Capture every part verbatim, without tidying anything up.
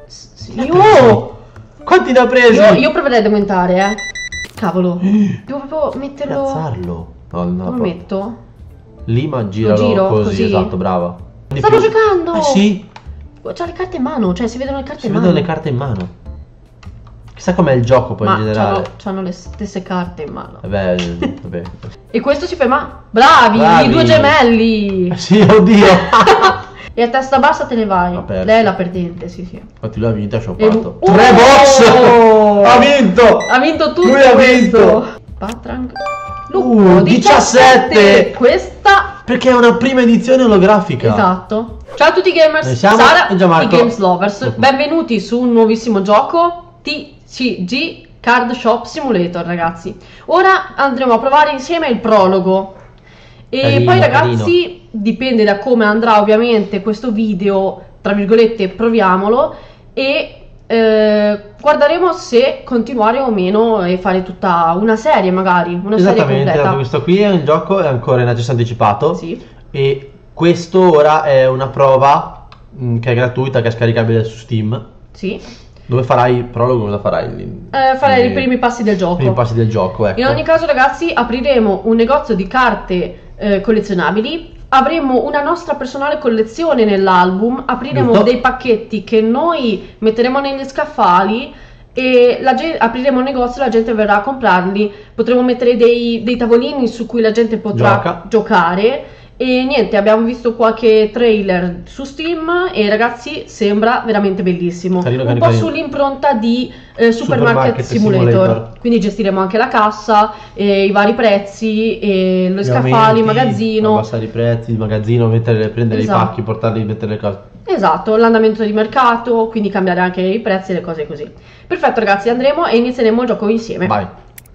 Sì. Oh! Quanti ne ha presi? Io, io proverei ad aumentare, eh. Cavolo. Devo proprio metterlo. Piazzarlo. No, no. Dove lo metto? Lì, ma giralo giro, così, così. esatto, brava. Stavo giocando! Eh sì. C'ha le carte in mano, cioè si vedono le carte Si in vedono mano. le carte in mano. Chissà com'è il gioco poi Ma in generale. c'hanno le stesse carte in mano. Vabbè, vabbè. E questo si ferma. Bravi, Bravi. i due gemelli. Sì, oddio. E a testa bassa te ne vai. Ha perso. Lei è la perdente, sì, sì. Infatti lui ha vinto, ha E shoppato. lui- Tre Oh! box! Ha vinto! Ha vinto tutto Lui ha questo. vinto! Patrang. Uh, diciassette! Questa. Perché è una prima edizione olografica. Esatto. Ciao a tutti i gamers. Noi siamo Sara e Gianmarco. i Games Lovers. Benvenuti su un nuovissimo gioco T C G Card Shop Simulator, ragazzi. Ora andremo a provare insieme il prologo. E Carino, poi ragazzi, carino. dipende da come andrà ovviamente questo video, tra virgolette, proviamolo e eh, guarderemo se continuare o meno e fare tutta una serie, magari una serie Esattamente, completa. questo qui è un gioco, è ancora in accesso anticipato. Sì. E questo ora è una prova mh, che è gratuita, che è scaricabile su Steam. Sì. Dove farai il prologo, come la farai? Eh, farei i primi passi del gioco. I primi passi del gioco, ecco. In ogni caso, ragazzi, apriremo un negozio di carte eh, collezionabili. Avremo una nostra personale collezione nell'album. Apriremo Giusto. dei pacchetti che noi metteremo negli scaffali. E la gente, apriremo un negozio e la gente verrà a comprarli. Potremo mettere dei, dei tavolini su cui la gente potrà Gioca. giocare. E niente, abbiamo visto qualche trailer su Steam e ragazzi sembra veramente bellissimo. Carino, un carino, po' carino. sull'impronta di eh, Supermarket, Supermarket Simulator. Simulator. Quindi gestiremo anche la cassa, e i vari prezzi, e lo Gli scaffali, il aumenti, magazzino. abbassare i prezzi, il magazzino, mettere, prendere Esatto. i pacchi, portarli, mettere le cose. Esatto, l'andamento di mercato, quindi cambiare anche i prezzi e le cose così. Perfetto ragazzi, andremo e inizieremo il gioco insieme. Vai.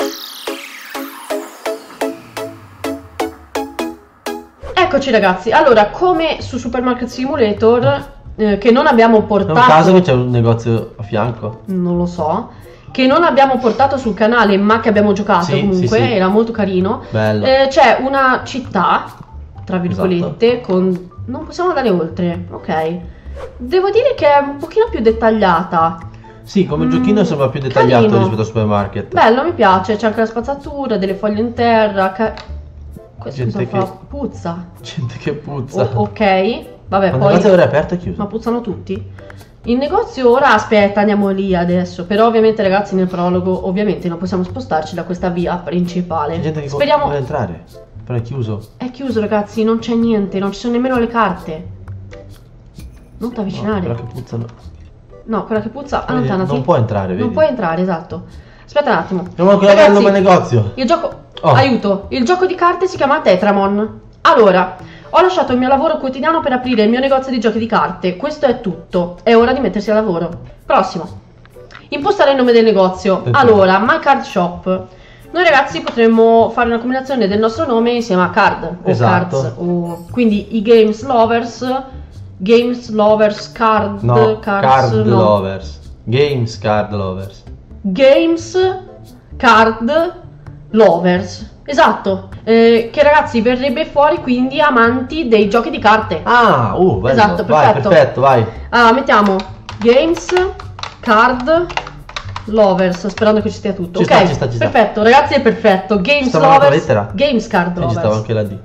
Eccoci ragazzi, allora come su Supermarket Simulator, eh, che non abbiamo È un portato... caso che c'è un negozio a fianco. Non lo so. Che non abbiamo portato sul canale ma che abbiamo giocato Sì, comunque, sì, sì. era molto carino. Bello. Eh, c'è una città, tra virgolette, Esatto. con... non possiamo andare oltre, ok. Devo dire che è un pochino più dettagliata. Sì, come Mm, giochino sembra più dettagliato carino. rispetto al supermarket. Bello, mi piace, c'è anche la spazzatura, delle foglie in terra. Ca... Questo Gente cosa fa? che- Puzza. Gente che puzza. O- ok, vabbè, Ma il poi... negozio ora è aperto o chiuso? Ma puzzano tutti? Il negozio ora, aspetta, andiamo lì adesso. Però ovviamente ragazzi nel prologo ovviamente non possiamo spostarci da questa via principale. C'è gente che Speriamo... vuole entrare, però è chiuso. È chiuso ragazzi, non c'è niente, non ci sono nemmeno le carte. Non ti No, avvicinare. però che puzzano. No, quella che puzza, Vedi, allontanati. non può entrare, vedi? Non puoi entrare, esatto. Aspetta un attimo. Andiamo ancora Ragazzi, al nome negozio. Il gioco... Oh. Aiuto. Il gioco di carte si chiama Tetramon. Allora, ho lasciato il mio lavoro quotidiano per aprire il mio negozio di giochi di carte. Questo è tutto. È ora di mettersi al lavoro. Prossimo. Impostare il nome del negozio. Tetramon. Allora, My Card Shop. Noi ragazzi potremmo fare una combinazione del nostro nome insieme a card. O Esatto. cards. O... Quindi i Games Lovers... Games Lovers Card... No, cards, Card no. Lovers. Games Card Lovers. Games Card Lovers. Esatto. Eh, che ragazzi verrebbe fuori quindi amanti dei giochi di carte. Ah, uh, bello. Esatto, Vai, perfetto. perfetto, vai. Ah, mettiamo Games Card Lovers, sperando che ci stia tutto. Ci ok, sta, ci sta, ci sta. perfetto, ragazzi è perfetto. Games Stava un'altra Lovers. lettera? Games Card E ci stava Lovers. anche la D.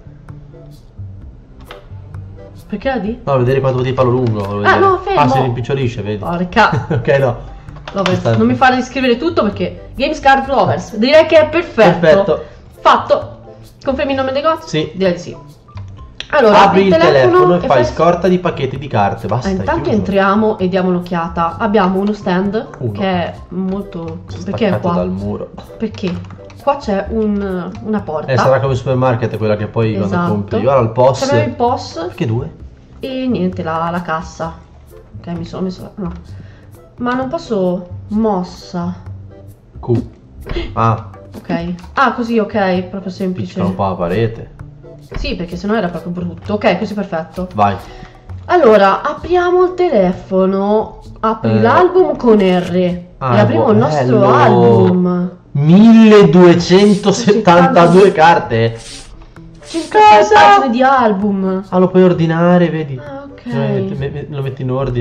Perché la D? No, vedere quanto ti parlo lungo. volevo Ah, vedere. no, fermo. Ah, si rimpicciolisce, vedi. Porca. Ok, no. Lovers. Ci sta. Non mi fare riscrivere tutto perché Games Card Lovers. Direi che è perfetto. Perfetto. Fatto. Confermi il nome del negozio? Sì. Direi di sì. Allora, Apri il telefono e fai fai- scorta di pacchetti di carte. Basta. Ah, è intanto chiuso. entriamo e diamo un'occhiata. Abbiamo uno stand Uno. che è molto... Perché è Staccato qua? dal muro. Perché? Qua c'è un, una porta. Eh, sarà come il supermarket, quella che poi Esatto. quando compri. Ora il P O S. C'è il P O S Perché due? e niente, la, la cassa. Ok, mi sono messo... No. Ma non posso... Mossa. Q. Ah, Ok. Ah, così, ok, proprio piccica semplice. un po' la parete. Sì, perché sennò era proprio brutto. Ok, così perfetto. Vai. Allora, apriamo il telefono. Apri Eh. l'album con R. Ah, e apriamo il nostro bello. album. milleduecentosettantadue carte. cinquantasei pagine di album. Ah, lo puoi ordinare, vedi. Ah, ok. Eh, me- me- Lo metti in ordine.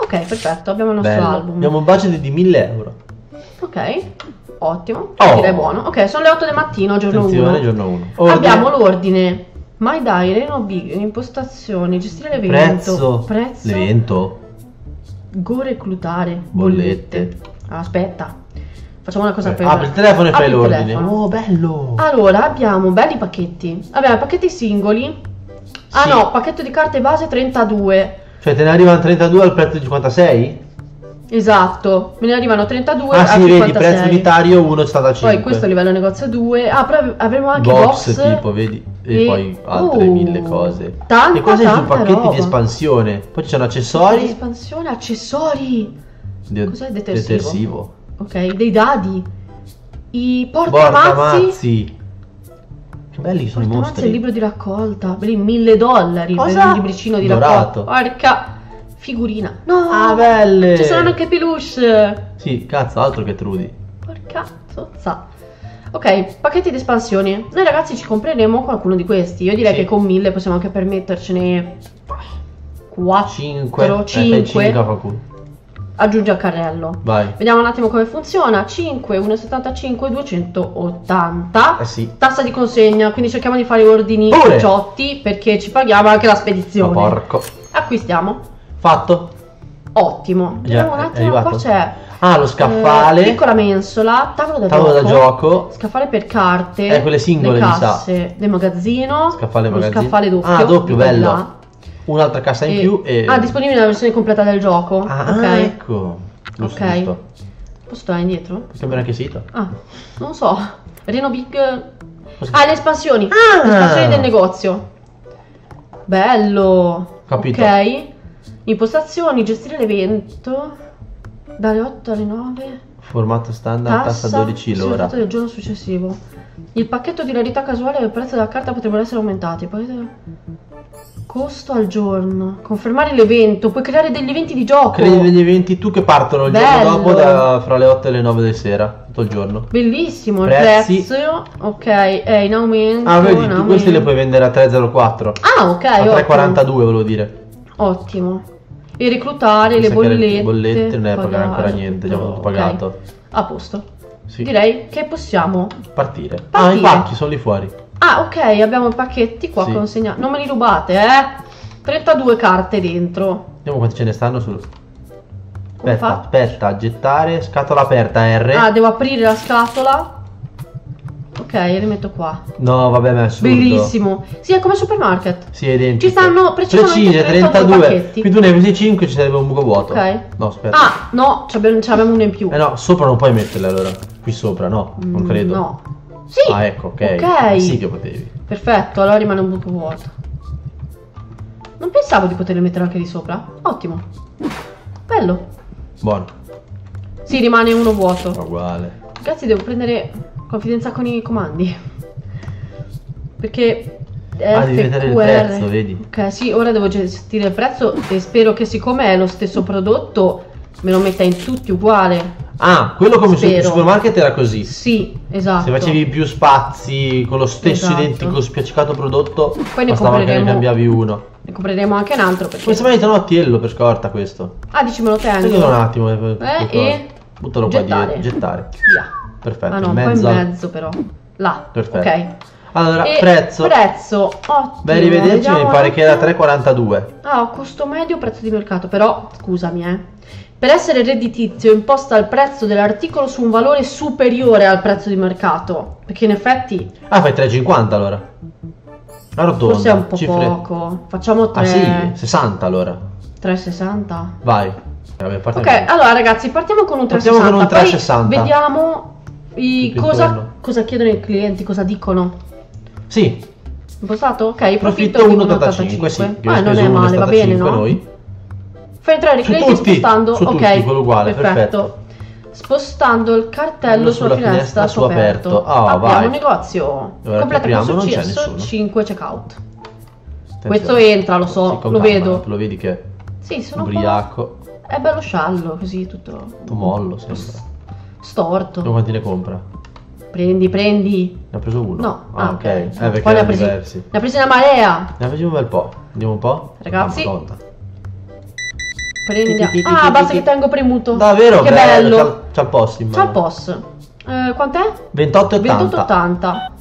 Ok, perfetto, abbiamo il nostro Bello. album. Abbiamo un budget di mille euro. Ok, ottimo. Oh. Direi buono. Ok, sono le otto del mattino, giorno Attenzione, uno. giorno uno. Abbiamo l'ordine. My Dai, Reno Big, impostazioni, gestire l'evento. Prezzo. Prezzo. L'evento. Go reclutare. Bollette. Bollette. Aspetta. Facciamo una cosa per... Apri il telefono e Apri fai il l'ordine. telefono. Oh, bello. Allora, abbiamo belli pacchetti. Abbiamo pacchetti singoli. Ah Sì. no, pacchetto di carte base trentadue. Cioè te ne arrivano trentadue al prezzo di cinquantasei? Esatto, me ne arrivano trentadue Ah a sì, vedi, cinquantasei. prezzo unitario uno cinque. Poi questo è livello negozio due. Ah, però avremo anche box, box, tipo, vedi, e, e- poi altre Oh, mille cose. tanta, e quasi sono tanta pacchetti roba. di espansione. Poi ci sono Di accessori. espansione, accessori. di- Cos'è detersivo? detersivo. Ok, dei dadi. I portamazzi. Portamazzi. Che belli sono i Portamazzi e il mostri. libro di raccolta. Belli, mille dollari per Cosa? un libricino di Dorato. raccolta. Porca figurina. No. Ah, belle. Ci saranno anche peluche. Sì, cazzo, altro che Trudy. Porca zozza. Ok, pacchetti di espansioni. Noi ragazzi ci compreremo qualcuno di questi. Io direi Sì. che con mille possiamo anche permettercene quattro, cinque. cinque. Aggiungi al carrello. Vai. Vediamo un attimo come funziona. cinque, uno virgola settantacinque, duecentottanta. Eh sì. Tassa di consegna, quindi cerchiamo di fare ordini Pure. ciotti perché ci paghiamo anche la Ma spedizione. porco. Acquistiamo. Fatto. Ottimo. Già, Vediamo un è attimo, arrivato? qua c'è Ah, lo scaffale. eh, piccola mensola, tavolo da Tavolo da gioco, gioco. scaffale per carte, Eh, quelle singole, le mi sa. casse del magazzino, Scaffale lo magazzino. scaffale doppio, Ah, doppio, di qua e bello. là. Un'altra cassa in E- più e... Ah, disponibile la versione completa del gioco. Ah, ok. ecco. Giusto, Ok. giusto. Posso tornare indietro? Puoi cambiare anche sito. Ah, non so. Reno Big. Ah, le espansioni. Ah! Le espansioni del negozio. Bello. Capito. Ok. Impostazioni, gestire l'evento. Dalle otto alle nove. Formato standard, tassa, dodici l'ora. risultato del giorno successivo. Il pacchetto di rarità casuale e il prezzo della carta potrebbero essere aumentati. Poi... Costo al giorno. Confermare l'evento. Puoi creare degli eventi di gioco. Credi degli eventi tu che partono il Bello. giorno dopo da, fra le otto e le nove del sera, tutto il giorno. Bellissimo. Prezzi. Il prezzo. Ok, è in aumento. Ah, vedi, in tu questi le aumento. puoi vendere a tre virgola zero quattro. Ah, ok. A tre ottimo. virgola quarantadue volevo dire. Ottimo. E reclutare Mi le sa che le bollette. bollette non è pagare pagare ancora niente, già tutto Ok. pagato. A posto. Sì. Direi che possiamo. Partire. Ah, Partire. i pacchi sono lì fuori. Ah, ok, abbiamo i pacchetti qua Sì. consegnati. Non me li rubate, eh? trentadue carte dentro. Vediamo quanti ce ne stanno sul... Come Aspetta, fa? aspetta, gettare, scatola aperta R. Ah, devo aprire la scatola. Ok, li metto qua. No, vabbè, ma è assurdo. Bellissimo. Sì, è come supermarket. Sì, è identico. Ci stanno precisamente trentadue pacchetti. Qui tu ne hai presi cinque, ci sarebbe un buco vuoto. Ok. No, aspetta. Ah, no, ce abbiamo, ce abbiamo uno in più. Eh no, sopra non puoi metterle allora. Qui sopra, no, non Mm, credo. No. Sì. Ah, ecco, ok. Ok. Sì che potevi. Perfetto, allora rimane un buco vuoto. Non pensavo di poterle mettere anche di sopra. Ottimo. Bello. Buono. Sì, rimane uno vuoto. Uguale. Ragazzi, devo prendere confidenza con i comandi. Perché Ah, devi vedere il F Q R. prezzo, vedi? Ok, sì, ora devo gestire il prezzo e spero che siccome è lo stesso prodotto me lo metta in tutti uguale. Ah, quello come sul Spero. supermarket era così. Sì, esatto. Se facevi più spazi con lo stesso Esatto. identico spiaccicato prodotto, Poi ne bastava che ne compreremo- cambiavi uno. Ne compreremo anche un altro perché... Come se mai non tiello per scorta questo. Ah, dici me lo tengo. Senti un attimo. eh, per- per e Buttalo qua gettare. dietro. Gettare. Via. Perfetto. Ah no, in un po' mezzo. in mezzo però. Là. Perfetto. Ok. Allora, E prezzo. Prezzo. Ottimo. Beh, rivederci, Vediamo mi un pare che era attimo. tre virgola quarantadue. Ah, costo medio, prezzo di mercato. Però, scusami, eh. Per essere redditizio imposta il prezzo dell'articolo su un valore superiore al prezzo di mercato. Perché in effetti Ah, fai tre virgola cinquanta allora. Arrotonda. forse è un po' cifre- poco. Facciamo Ah sì, tre sessanta allora. tre virgola sessanta. Vai. Eh, vabbè, Ok, partiamo. allora ragazzi, partiamo con un Partiamo con un tre virgola tre sessanta. virgola Poi sessanta. vediamo i Tutto cosa, intorno. cosa chiedono i clienti, cosa dicono. Sì, Impostato? Ok, profitto profitto di uno virgola ottantacinque, sì. Ah, abbiamo non speso è male, va bene, uno virgola settantacinque no? noi. Fai entrare i Su clienti tutti, spostando, su ok, tutti, quello uguale, perfetto. Spostando il cartello sulla, Sulla finestra, finestra su su aperto. aperto. Ah, Abbiamo vai. un negozio. Ora che Completa apriamo, questo non c'è C- nessuno. cinque checkout. Attenzione. Questo entra, lo so, Sì, con lo calma, vedo. Lo vedi che è Sì, sono un po'... ubriaco. È bello sciallo, così tutto... Tutto mollo sembra. Storto. Vediamo quanti ne compra. Prendi, prendi. Ne ha preso uno? No, Ah, ok. Eh, No, perché poi ne ha erano presi, diversi. ne ha presi una marea. Ne ha preso un bel po'. Andiamo un po'? Ragazzi. Mamma, conta. Prendi. Ah, basta che tengo premuto. Davvero? Che bello. C'ha il post in mano. C'ha il post. Eh, quant'è? ventotto e ottanta. ventotto e ottanta.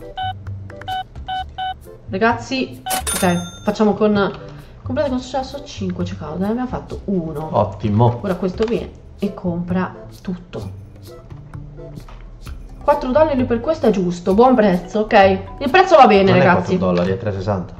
Ragazzi, ok, facciamo con comprate con successo cinque checkout. Ne abbiamo fatto uno. Ottimo. Ora questo viene e compra tutto. quattro dollari per questo è giusto, buon prezzo, ok? Il prezzo va bene, non ragazzi. È quattro dollari, è tre e sessanta.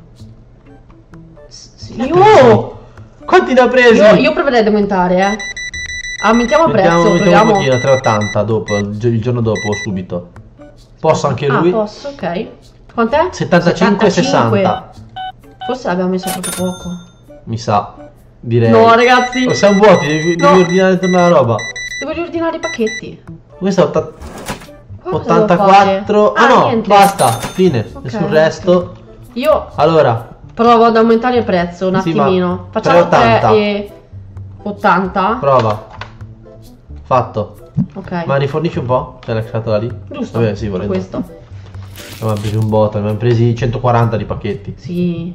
Sì. Io, quanti ne ha presi? io, io proverei ad aumentare, eh. Aumentiamo il prezzo, mettiamo proviamo. un pochino, tre e ottanta dopo, il giorno dopo, subito. Posso anche lui? Ah, posso, ok. Quant'è? settantacinque e sessanta. Forse l'abbiamo messo proprio poco. Mi sa, direi. No, ragazzi. O siamo vuoti, devi, No. devi ordinare tutta la roba. Devo riordinare i pacchetti. Questo è otta- Qua cosa devo ottantaquattro. fare? Ah, no, niente. basta, fine. Ok, E sul resto. Io Allora, provo ad aumentare il prezzo un Sì, ma attimino. Facciamo tre e ottanta. tre e ottanta. prova. Fatto. Ok. Ma rifornisci un po'? C'è la scatola lì? Giusto. Vabbè, sì, per volendo. questo. Abbiamo preso un botto, abbiamo presi centoquaranta di pacchetti. Sì.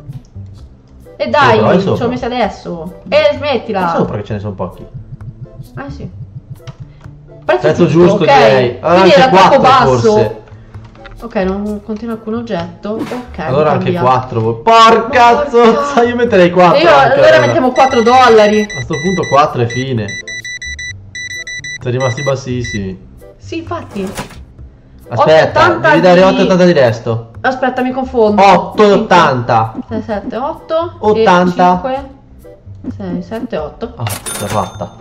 E dai, Sopra, vai ce l'ho sopra. messa adesso. E smettila. È sopra che ce ne sono pochi. Ah sì. Prezzo, Prezzo giusto, ok. direi. Allora Quindi anche era troppo quattro basso. forse. Ok, non contiene alcun oggetto. Ok. Allora anche via. quattro. Porca Porca. zozza, io metterei quattro. E io anche, allora mettiamo quattro dollari. A sto punto quattro e fine. Sono rimasti bassissimi. Sì, infatti. Aspetta, ottanta devi dare di- otto e ottanta di resto. Aspetta, mi confondo. otto e ottanta. sei, sette, otto. ottanta. cinque, sei, sette, otto. Ah, l'ho fatta.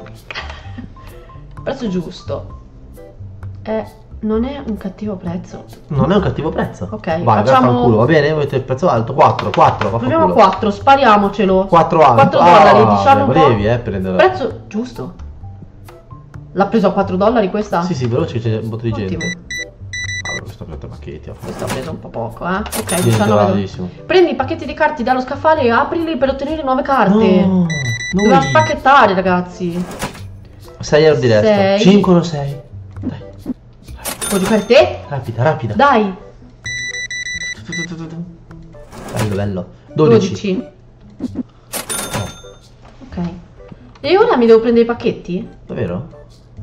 Prezzo giusto. Eh, non è un cattivo prezzo. Non è un cattivo prezzo. Ok, vai, facciamo- vai, fanculo, va bene? Volete il prezzo alto? quattro, quattro, Proviamo vaffanculo. quattro, spariamocelo. quattro alto. quattro dollari, Ah, diciamo un po'. volevi, eh, prendere. Prezzo giusto. L'ha preso a quattro dollari questa? Sì, sì, veloce, c'è un botto di gente. Ottimo. Allora, questo ha preso tre pacchetti. ha fatto. Questo ha preso un po' poco, eh. Ok, Niente, diciannove. bravissimo. Prendi i pacchetti di carte dallo scaffale e aprili per ottenere nuove carte. No, Doveva noi spacchettare, ragazzi. sei euro di resto. Sei. cinque o sei. Dai, Puoi giocare te? rapida, rapida. Dai. Bello, bello. dodici. dodici. Ok. E ora mi devo prendere i pacchetti? Davvero?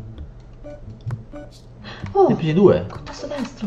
Oh, Ne hai presi due? con tasto destro.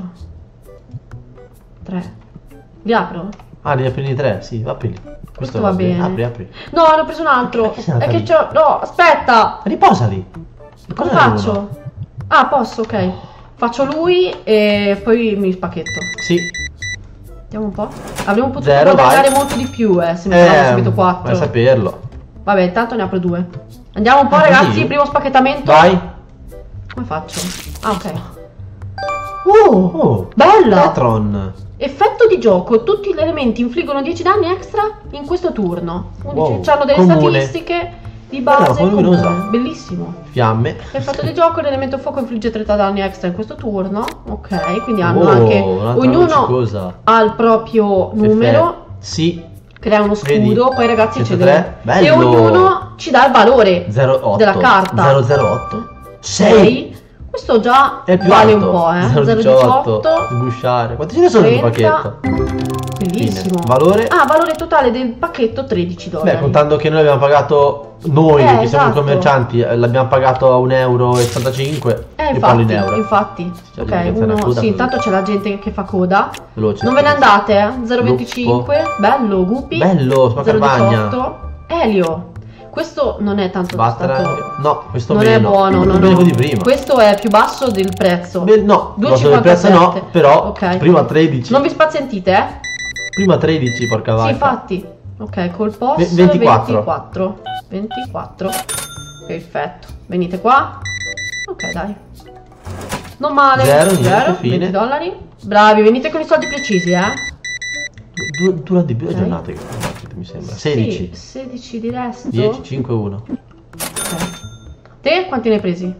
tre. Li apro? Ah, ne hai presi tre? Sì, apri. Questo va bene. Apri, apri. No, ne ho preso un altro. Perché sei È andata che lì? c'ho... No, aspetta. Riposali. Come Cosa faccio? uno? Ah, posso, ok. Faccio lui e poi mi spacchetto. Sì. Vediamo un po'. Avremmo potuto Zero, guadagnare vai. molto di più, eh, se mi trovavo subito vai a quattro. saperlo. Vabbè, intanto ne apro due. Andiamo un po', Ah, ragazzi, così? primo spacchettamento. Vai. Come faccio? Ah, ok. Oh, oh. Bella! Patron. Effetto di gioco. Tutti gli elementi infliggono dieci danni extra in questo turno. Wow. Hanno delle Comune. statistiche di base. Bella, comune. luminosa. Bellissimo. Fiamme. Effetto di gioco, l'elemento fuoco infligge trenta danni extra in questo turno. Ok, quindi hanno Oh, anche... un'altra Ognuno cosa. ha il proprio numero. Sì. Crea uno scudo. Vedi? Poi ragazzi ce centotré. l'ho. E Bello. ognuno ci dà il valore zero otto. della carta. zero zero otto. sei. sei. Questo già È più vale alto. un po', eh. zero zero diciotto. diciotto. Sgusciare. Quanti ce ne sono nel trenta. pacchetto? Bellissimo. Fine. Valore? Ah, valore totale del pacchetto tredici dollari. Beh, contando che noi abbiamo pagato, noi Eh, che siamo i esatto. commercianti, eh, l'abbiamo pagato a un euro e settantacinque. Eh, Io parlo infatti, in euro. infatti. Cioè, Ok, devi iniziare uno, una coda sì, così. intanto c'è la gente che fa coda. Veloce. Non ve ne andate, eh? zero venticinque. Bello, Guppy. Bello, spacca zero bagna. diciotto. Elio. Questo non è tanto Sbattere stato... anche. No, questo Non meno. è buono, no, Meno no. di prima. Questo è più basso del prezzo. Beh, no, due basso del prezzo no, cinquantasette. però Ok. prima tredici. Non vi spazientite, eh? Prima tredici, porca Sì, vacca. infatti. Ok, col post Ve- ventiquattro. ventiquattro. ventiquattro. Perfetto. Venite qua. Ok, dai. Non male. Zero, niente, Zero, fine. venti dollari. Bravi, venite con i soldi precisi, eh? Du- dura di più le Ok. giornate, che mi sembra. sedici. Sì, sedici di resto. dieci, cinque, uno. Ok. Te quanti ne hai presi?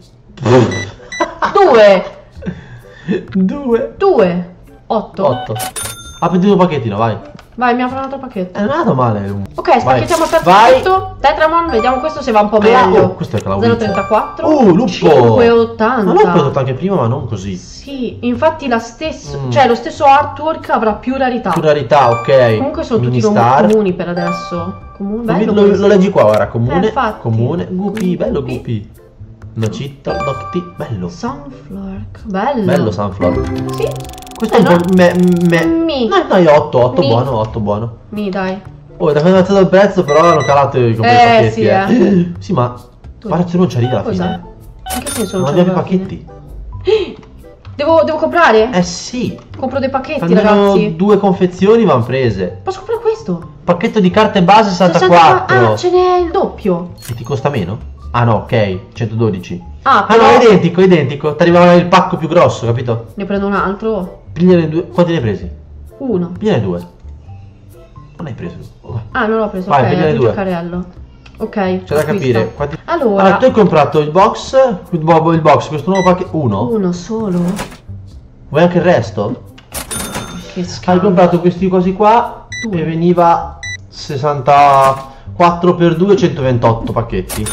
Due. due. Due. Otto. otto. Apri due pacchettino, vai. Vai, mi apro un altro pacchetto. Eh, non è andato male. Ok, spacchettiamo il terzo Vai. pacchetto. Tetramon, vediamo questo se va un po' Ah, meglio. oh, questo è zero Claudio. trentaquattro. Uh, lupo. cinque ottanta. Ma l'ho preso anche prima, ma non così. Sì, infatti la stessa, Mm. cioè lo stesso artwork avrà più rarità. Più rarità, ok. Comunque sono Mini tutti nomi star. comuni per adesso. comune. Lo, Bello lo, questo. lo leggi qua ora, Eh, comune, infatti. comune, guppy, bello Guppy. guppy. Nocitto, nocti, bello. Sunflower, bello. Bello sunflower. Sì. Questo Eh, è un no. po' me, me. Mi. No, no, otto, otto Mi. buono, otto buono. Mi dai. Oh, da quando è alzato il prezzo però hanno calato i Eh, pacchetti, sì, eh. eh. Sì, ma guarda, c'è non c'è lì alla Cos'è? fine. In che senso Non non abbiamo i c'è alla fine? pacchetti. Devo, devo comprare? Eh sì. Compro dei pacchetti, Almeno ragazzi. due confezioni vanno prese. Posso comprare questo? Pacchetto di carte base sessantaquattro. Ah, ce n'è il doppio. E ti costa meno? Ah no, ok, centododici. Ah, Ah no, però è identico, è identico. Ti arrivava il pacco più grosso, capito? ne prendo un altro. Pigliane due. Quanti ne hai presi? Uno. Pigliane due. Non hai preso. Oh. Ah, non l'ho preso. Vai, ok, pigliane è un due. giocarello. Ok. C'è da acquista. capire. Quanti... Allora, Allora, tu hai comprato il box. Il bo- il box, questo nuovo pacchetto. Uno? uno solo. Vuoi anche il resto? Che Hai schifo. comprato questi cosi qua Due. e veniva sessantaquattro per due, centoventotto pacchetti.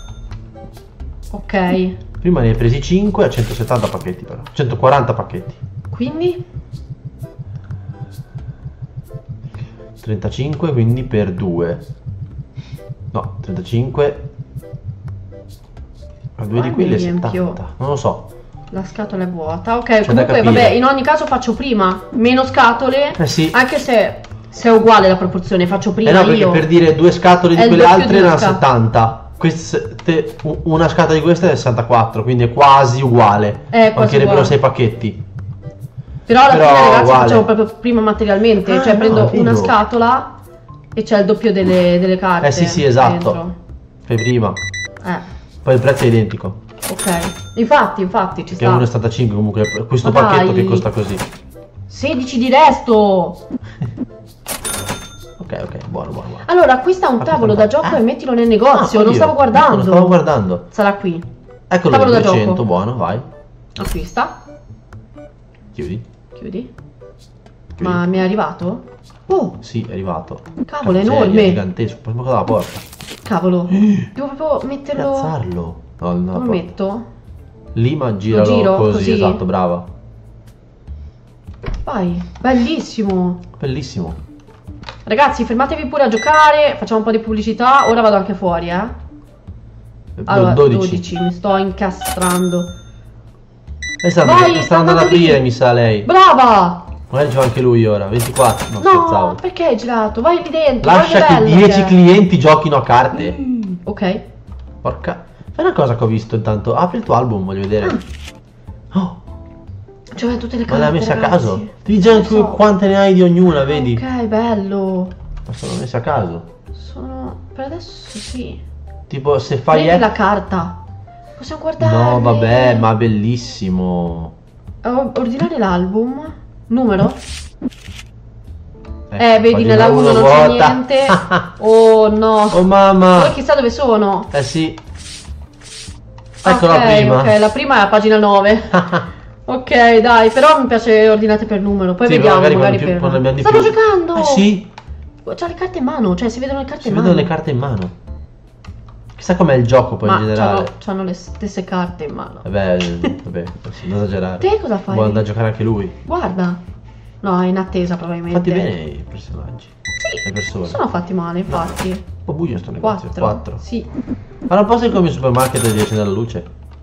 Ok. Prima ne hai presi cinque a centosettanta pacchetti però. centoquaranta pacchetti. Quindi? trentacinque quindi per due. No, trentacinque. A due di Quando quelli è riempio? settanta. Non lo so. La scatola è vuota. Ok, da comunque capire. vabbè, in ogni caso faccio prima meno scatole. Eh sì. Anche se, se è uguale la proporzione, faccio prima Eh no, perché io. per dire due scatole È di il quelle doppio altre di una erano scatola. settanta. Queste, una scatola di queste è sessantaquattro, quindi è quasi uguale. È quasi Mancherebbero uguale. sei pacchetti. Però alla Però fine ragazzi uguale. facciamo proprio prima materialmente. Ah, Cioè no, prendo è una vero. scatola e c'è il doppio delle, delle carte. Eh sì, sì, esatto. dentro. Fai prima. Eh, Poi il prezzo è identico. ok. Infatti, infatti, ci Che è uno sta. virgola settantacinque comunque. Questo Ma pacchetto dai. che costa così. sedici di resto. Ok, ok, buono, buono, buono. Allora, acquista un Ah, tavolo da gioco ah. e mettilo nel negozio. Ah, non oddio, stavo guardando. Non stavo guardando. Sarà qui. Eccolo, Tavolo da duecento, gioco. buono, vai. Acquista. Chiudi. Chiudi. Chiudi. Ma mi è arrivato? Oh, Sì, è arrivato. cavolo, è Cazzo, enorme. gigantesco. Poi dalla porta. Cavolo. Devo proprio metterlo. Piazzarlo. No, no, Come lo metto? lì, ma giralo giro, così, così. esatto, brava. Vai. Bellissimo. Bellissimo. Ragazzi, fermatevi pure a giocare. Facciamo un po' di pubblicità. Ora vado anche fuori, eh. Allora, dodici. dodici. Mi sto incastrando. E sta, Vai, sta sta andando ad andando lì. aprire, mi sa lei. Brava! Magari c'è anche lui ora. ventiquattro. No, No, scherzavo. perché hai girato? Vai lì dentro. Lascia guarda che bello dieci è. clienti giochino a carte. Mm, ok. Porca. Fai una cosa che ho visto intanto. Apri il tuo album, voglio vedere. Oh, Cioè, tutte le ma carte. le hai messe a ragazzi. caso? Ti dice Lo anche so. quante ne hai di ognuna, vedi? Ok, bello. Ma sono messe a caso. Sono. Per adesso sì. Tipo, se fai. Prendi F- la carta. Possiamo guardare. No, vabbè, ma bellissimo. Ordinare l'album. Numero? Ecco, Eh, vedi, pagina nella uno non c'è vuota. niente. Oh no. Oh mamma. Poi chissà dove sono. Eh sì. Ecco la Ok, prima. ok, la prima è a pagina nove. Ok, dai, però mi piace ordinate per numero. Poi Sì, vediamo, magari magari, quando più- per. quando abbiamo di Stanno più. giocando! Eh sì. C'ha le carte in mano, cioè si vedono le carte Si in vedono mano. le carte in mano. Chissà com'è il gioco poi Ma in generale. c'hanno, c'hanno le stesse carte in mano. Vabbè, vabbè, non esagerare. Te cosa fai? Vuole andare a giocare anche lui. Guarda. No, è in attesa probabilmente. Fatti bene i personaggi. Sì, Le persone. sono fatti male, infatti. Un po' buio sto negozio. Quattro. quattro. Sì. Ma non posso come il supermarket e devi accendere la luce?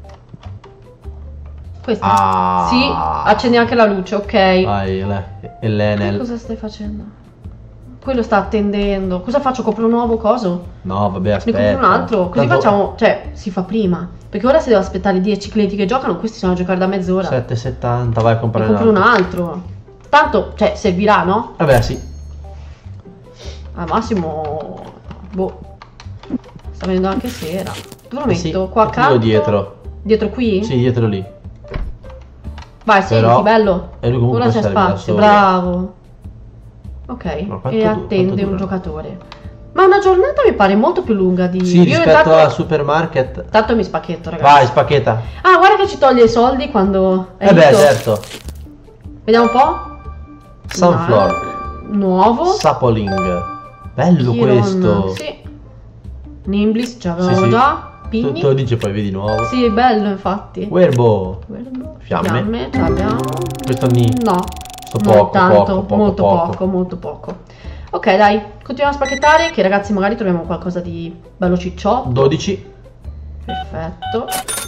Questa? Ah. Sì, accendi anche la luce, ok. Vai, le- e Te l'Enel. cosa stai facendo? Quello sta attendendo. Cosa faccio? Compro un nuovo coso? No, vabbè, Ne aspetta. compro un altro. Così Tanto- facciamo. Cioè, si fa prima. Perché ora se devo aspettare dieci clienti che giocano, questi sono a giocare da mezz'ora. sette e settanta, vai a Ne comprare compro un altro. altro. Tanto, cioè, servirà, no? Vabbè, sì. Al massimo. Boh. Sta venendo anche sera. Dove lo Eh sì, metto? Qua mettilo accanto? dietro. Dietro qui? Sì, dietro lì. Vai, senti, Però- bello. e lui comunque Ora c'è serve da spazio, solo. bravo. Ok, Ma quanto e du- attende quanto un dura? giocatore. Ma una giornata mi pare molto più lunga di... Sì, Io rispetto intanto... al supermarket. Tanto mi spacchetto, ragazzi. Vai, spacchetta. Ah, guarda che ci toglie i soldi quando... hai Eh beh, visto? certo. Vediamo un po'. Sunflower. No. Nuovo. Sapling. Bello Chiron, questo. Sì. Nimblis, già Sì, avevamo sì. già. Tu, Pigni. te lo dice poi vedi nuovo. Sì, bello infatti. Werbo. Guarda. Fiamme. Fiamme, ce l'abbiamo. Questo ni. No. Sto non poco, tanto, poco, poco, molto poco. poco, molto poco. Ok, dai, continuiamo a spacchettare, che ragazzi magari troviamo qualcosa di bello cicciotto. dodici. Perfetto.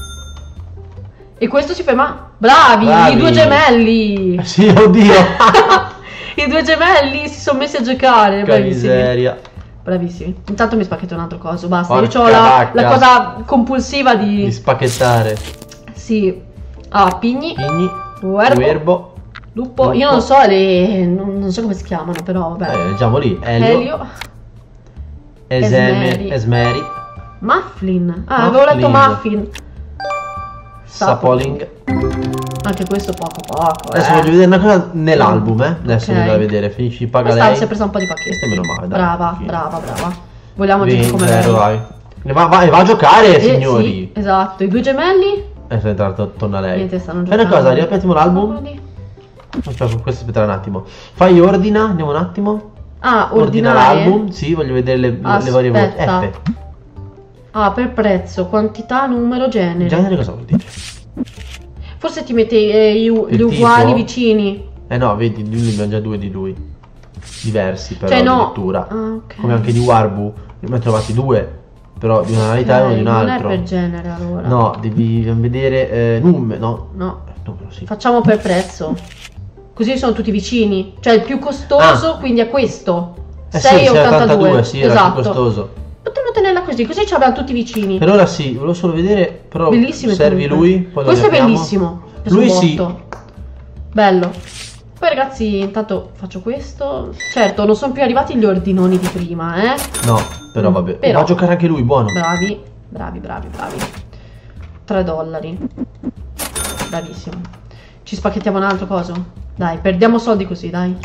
E questo si ferma. Bravi, Bravi. i due gemelli. Sì, oddio. I due gemelli si sono messi a giocare. Che Bravissimi. miseria. Bravissimi. Intanto mi spacchetto un altro coso. Basta. Porca Io ho la, vacca. la cosa compulsiva di. Di spacchettare. Sì. Ah, pigni. Pigni. Uerbo. Uerbo. Lupo. Lupo. Io non so le. Non, non so come si chiamano, però vabbè. Eh, leggiamo lì. Elio. Elio. Eseme. Esmeri. Esmeri. Mufflin. Ah, avevo letto Mufflin. muffin. Sapoling. Anche questo poco poco. Adesso eh. voglio vedere una cosa nell'album, eh. Adesso Ok. mi da vedere. Finisci, paga Questa lei. si è presa un po' di pacchetti. Questa è meno male, dai. Brava, Sì. brava, brava. Vogliamo dire venti, come zero, lei. vai. E va, va, e va a giocare, Eh, signori. sì, esatto, i due gemelli. E sono entrato, torna lei. Niente, stanno Fai una giocando. cosa, ripetiamo l'album. Aspetta, questo aspetterà un attimo. Fai ordina, andiamo un attimo. Ah, Ordina ordinare. l'album, sì, voglio vedere le, le varie voci. Aspetta. F. Ah, per prezzo, quantità, numero, genere. Genere cosa vuol dire? Forse ti mette eh, gli, u- Il gli uguali tipo? vicini. Eh no, vedi, di lui ne abbiamo già due di lui. Diversi però Cioè, no. di lettura. Ah, ok. Come anche di Warbu. Ne abbiamo trovati due. Però di una tonalità e uno di un Ok, altro. Non è per genere allora. No, devi vedere eh, numero, no? No. Eh, numero, sì. Facciamo per prezzo. Così sono tutti vicini. Cioè il più costoso, quindi è questo. Eh sì, sei sei ottantadue. ottantadue, sì, era Esatto. più costoso. Potremmo tenerla così, così ci abbiamo tutti vicini. Per ora sì, volevo solo vedere, però Bellissimo. servi comunque. lui, poi lo Questo è riapriamo. bellissimo. È Lui sul sì. botto. Bello. Poi ragazzi, intanto faccio questo. Certo, non sono più arrivati gli ordinoni di prima, eh. No, però vabbè. Però- Va a giocare anche lui, buono. Bravi, bravi, bravi, bravi. tre dollari. Bravissimo. Ci spacchettiamo un altro coso? Dai, perdiamo soldi così, dai.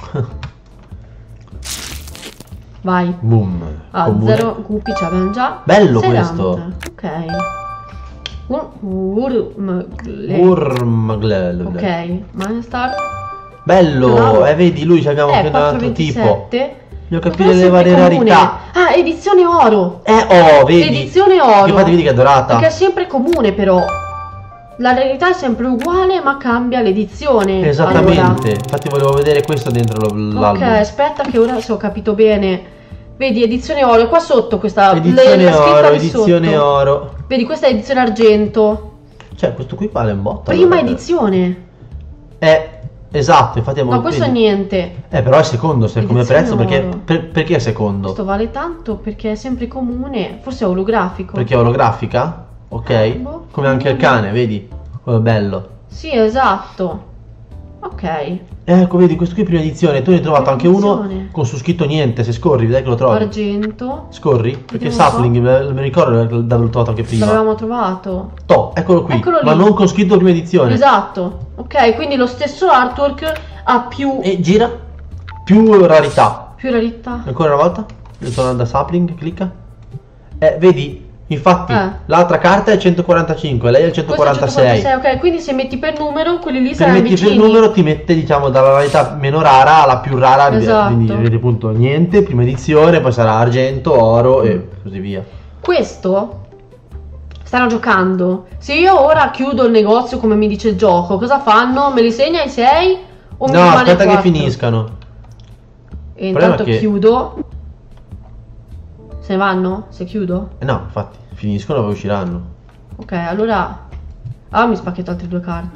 Vai. Boom. Ah, Comune. zero guppy ce l'abbiamo già. Bello Serante. questo. Ok. Un- Urmgle. Urmglel. Ok, Mindstar. Bello, Bravo. eh vedi, lui abbiamo Eh, anche un altro tipo. quattrocentoventisette. Devo Ma capire è le sempre varie comune. rarità. Ah, edizione oro. Eh, oh, vedi. Edizione oro. Infatti vedi che è dorata. Perché è sempre comune però. La rarità è sempre uguale ma cambia l'edizione. Esattamente. Allora. Infatti volevo vedere questo dentro l- l'album. Ok, aspetta che ora se ho capito bene. Vedi, edizione oro. E qua sotto questa Edizione le- la scritta oro, di edizione sotto. oro. Vedi, questa è edizione argento. Cioè, questo qui vale un botto. Prima allora. edizione. Eh, esatto, infatti è molto. No, questo vedi? niente. Eh, però è secondo, se come Edizione prezzo, perché, oro. per- perché è secondo? Questo vale tanto perché è sempre comune. Forse è olografico. Perché è olografica? Ok. Boh. Come anche il cane, vedi? Quello è bello. Sì, esatto. Ok. Ecco, vedi, questo qui è prima edizione. Tu ne hai trovato anche uno Edizione. con su scritto niente. Se scorri, vedrai che lo trovi. Argento. Scorri? Perché Vediamo un po'. Sapling, me me ricordo dove l'ho trovato anche prima. L'avevamo trovato. Toh, eccolo qui. Eccolo lì. Ma non con scritto prima edizione. Esatto. Ok, quindi lo stesso artwork ha più, E gira. Più rarità. più rarità. Ancora una volta. Tornando da Sapling, clicca. Eh, vedi? Infatti, Eh. l'altra carta è centoquarantacinque, lei è il Questo è centoquarantasei. centoquarantasei, ok, quindi se metti per numero, quelli lì Se saranno metti vicini. per numero ti mette, diciamo, dalla rarità meno rara alla più rara. Esatto. Quindi vedi appunto niente, prima edizione, poi sarà argento, oro e così via. Questo stanno giocando. Se io ora chiudo il negozio come mi dice il gioco, cosa fanno? Me li segna i sei o mi No, rimane aspetta che quattro? finiscano. E Il problema intanto è che- chiudo. Se ne vanno? Se chiudo? Eh no, infatti, finiscono e poi usciranno. Ok, allora. Ah, mi spacchetto altre due carte.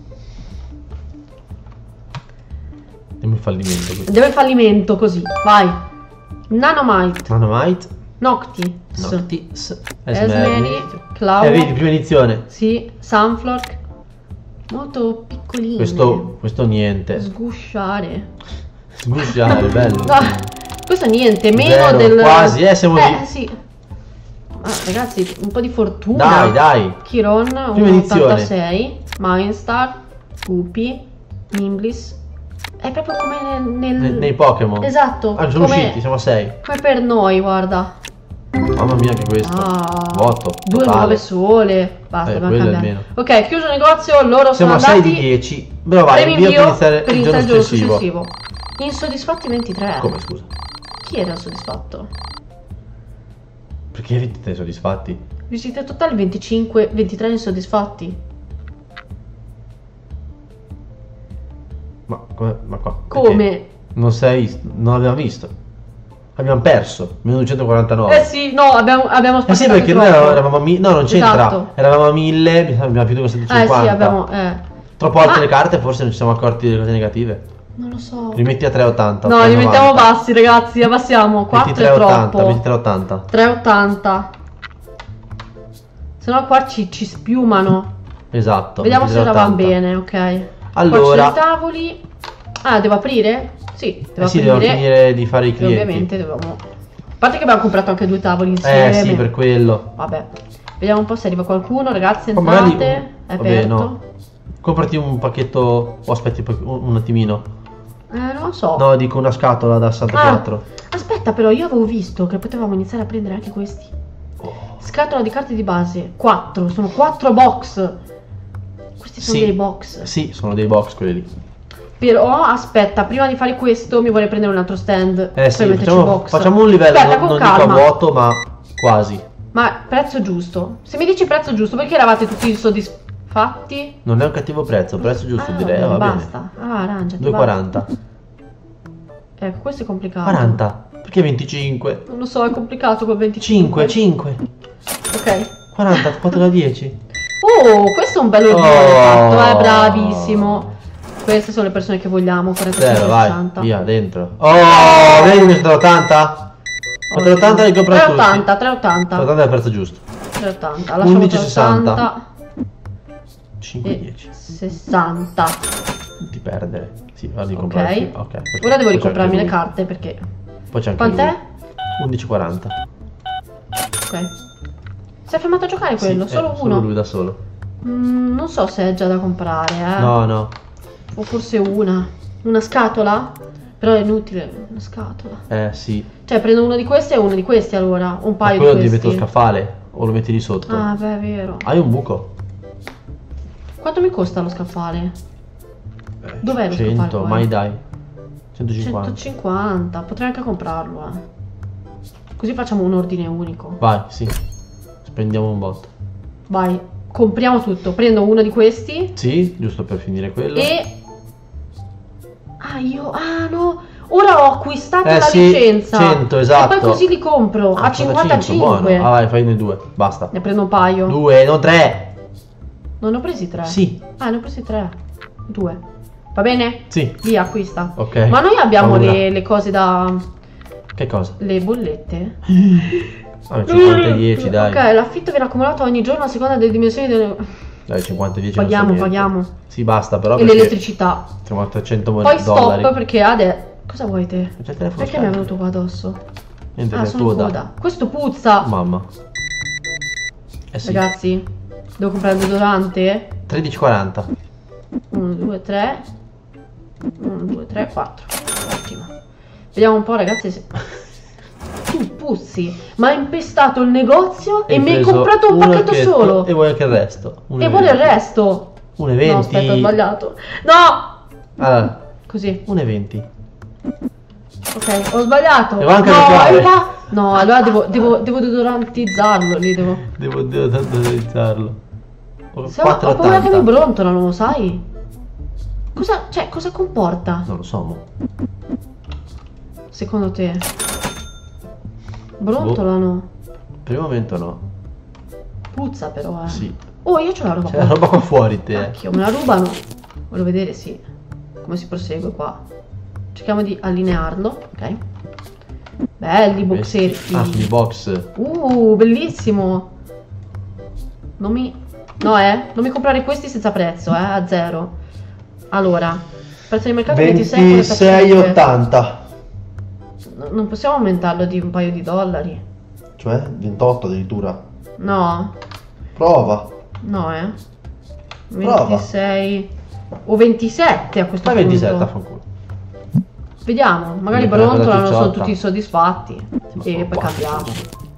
Andiamo in fallimento qui. Andiamo in fallimento così. Vai. Nanomite. Nanomite, Noctis. Noctis, Esmeri. Esmeri. Cloud. Eh, vedi, prima edizione. Sì. Sunflock. Molto piccoline. Questo, questo niente. Sgusciare. Sgusciare, bello. No, questo niente, meno Zero, del. quasi, eh, siamo Eh, lì. sì. Ah, ragazzi, un po' di fortuna. Dai, dai. Chiron, Prima edizione. ottantasei. Mindstar. Guppy. Nimblis. È proprio come nel. nel- Ne- nei Pokémon. Esatto. Ah, sono come, usciti, siamo a sei. come per noi, guarda. Mamma mia, che questo. Ah, Vuoto, due totale. nuove sole. Basta, Eh, dobbiamo quello cambiare. almeno. Ok, chiuso il negozio, loro Siamo a sono sei andati. di dieci. Però vai, Premi invio per invio iniziare per il giorno iniziare successivo. Insoddisfatti ventitré. Come, scusa? Chi era soddisfatto? Perché ventitretti soddisfatti? Visite totale venticinque, ventitré insoddisfatti. Ma come? Ma qua? Come? perché Non sei. Non l'abbiamo visto. Abbiamo perso. meno duecentoquarantanove. Eh sì, no, abbiamo, abbiamo Eh sì, spaccato perché noi troppo. eravamo, eravamo a mi- no, non c'entra. Esatto. Eravamo a mille, abbiamo finito con Eh settecentocinquanta. sì, abbiamo... Eh. Troppo alte Ma- le carte, forse non ci siamo accorti delle cose negative. Non lo so. Rimetti a tre ottanta. No, li mettiamo bassi, ragazzi, abbassiamo. quattro è troppo. Metti tre ottanta. tre ottanta. Se no qua ci, ci spiumano. Esatto. Vediamo metti se ora van tre ottanta. bene, ok. Allora- Qua ci sono i tavoli. Ah, devo aprire? Sì, devo Eh sì, aprire. devo finire di fare i E clienti. ovviamente dobbiamo... A parte che abbiamo comprato anche due tavoli insieme. Eh sì, per quello. Vabbè. Vediamo un po' se arriva qualcuno, ragazzi, Ma entrate. magari- È vabbè, aperto. no. Comprati un pacchetto. O aspetti un, un attimino. Eh, non lo so. No, dico una scatola da sessantaquattro. Ah, aspetta, però io avevo visto che potevamo iniziare a prendere anche questi. Oh. Scatola di carte di base. quattro, sono quattro box. Questi sono Sì. dei box. Sì, sono dei box quelli lì. Però aspetta, prima di fare questo mi vorrei prendere un altro stand. Eh per sì, metterci facciamo, box. facciamo un livello, Aspetta, non, con non dico a calma. vuoto, ma quasi. Ma prezzo giusto. Se mi dici prezzo giusto, perché eravate tutti soddisfatti? Non è un cattivo prezzo, prezzo giusto Ah, direi, vabbè, va bene. basta. Ah, arrangiati. due e quaranta. va. Ecco, questo è complicato. quaranta. Perché venticinque? Non lo so, è complicato col venticinque. cinque, cinque. Ok. quaranta, quattro da dieci. Oh, questo è un bello Oh. fatto, eh, bravissimo. Queste sono le persone che vogliamo, quarantacinque Zero, vai, sessanta. via, dentro. Oh, vedi mi sono ottanta? quattro ottanta li compra tutti. tre ottanta, tre ottanta. tre ottanta è il prezzo giusto. tre ottanta, lasciamo undici tre sessanta. ottanta cinque e dieci. sessanta. Non ti perdere. Sì, vado di Ok. comprare. Ok. perfetto. Ora devo Poi c'è ricomprarmi anche le lui. carte perché... Poi c'è anche Quant'è? lui. undici quaranta. Ok. Si è fermato a giocare quello, Sì, solo eh, uno. Solo lui da solo. Mm, non so se è già da comprare, eh. No, no. O forse una. Una scatola? Però è inutile, una scatola. Eh sì. Cioè, prendo uno di questi e uno di questi allora. Un Ma paio quello di devi questi. mettere lo scaffale o lo metti lì sotto. Ah, beh, è vero. Hai un buco? Quanto mi costa lo scaffale? Dov'è lo cento, scaffale poi? mai dai. centocinquanta. centocinquanta. Potrei anche comprarlo, eh. Così facciamo un ordine unico. Vai, sì. Spendiamo un botto. Vai, compriamo tutto. Prendo uno di questi Sì, giusto per finire quello. e... Ah, io... Ah, no. Ora ho acquistato Eh la sì, licenza. cento, E esatto. poi così li compro Ah, a cinquantacinque. buono. Ah vai, faine due. Basta. Ne prendo un paio. Due, non tre. Non ne ho presi tre. Sì. Ah, ne ho presi tre. Due. Va bene? Sì. Via, acquista. Ok. Ma noi abbiamo Paura. le, le cose da... Che cosa? Le bollette? Vabbè, cinquanta e dieci, dai. Ok, l'affitto viene accumulato ogni giorno a seconda delle dimensioni del... Dai, cinquanta e dieci. non so Paghiamo, niente. paghiamo. Sì, basta, però. E perché l'elettricità. siamo a trecento Poi dollari. stop perché adesso... Cosa vuoi te? C'è il telefono Perché mi è scarico. venuto qua addosso? Niente, Ah, è sono tuo in da. coda. Questo puzza. Mamma. Eh sì. Ragazzi, devo comprare il deodorante? tredici quaranta. uno, due, tre. uno, due, tre, quattro. Ottimo. Vediamo un po', ragazzi, se... Tu puzzi, ma hai impestato il negozio e mi hai preso comprato un uno pacchetto che- solo. E vuoi anche il resto. E vuole il resto. uno e venti. No, aspetta, ho sbagliato. No! Allora, Così. uno e venti. Ok, ho sbagliato. Devo anche no, arretrare. è là. No, allora devo, devo, devo deodorantizzarlo lì, devo... Devo, devo tanto utilizzarlo. Se ho, ho paura che mi brontolano, lo sai? Cosa, cioè, cosa comporta? Non lo so, mo. Secondo te? Brontolano? Per il momento no. Puzza però, eh. Sì. Oh, io c'ho la roba C'è qua. la roba qua fuori te. Cacchio, me la rubano. Voglio vedere, sì. Come si prosegue qua. Cerchiamo di allinearlo, ok. Belli boxetti. Ah, sono i box. Uh, bellissimo. Non mi... No, eh. Non mi comprare questi senza prezzo, eh. A zero. Allora. Prezzo di mercato ventisei ventisei ottanta. No, non possiamo aumentarlo di un paio di dollari. Cioè ventotto addirittura. No. Prova. No, eh. Prova. ventisei... O ventisette a questo Fai punto. ventisette a fanculo. Vediamo, magari Mi prendo la brontolano, sono cicciotta. tutti soddisfatti. Ma E sono poi quattro. cambiamo.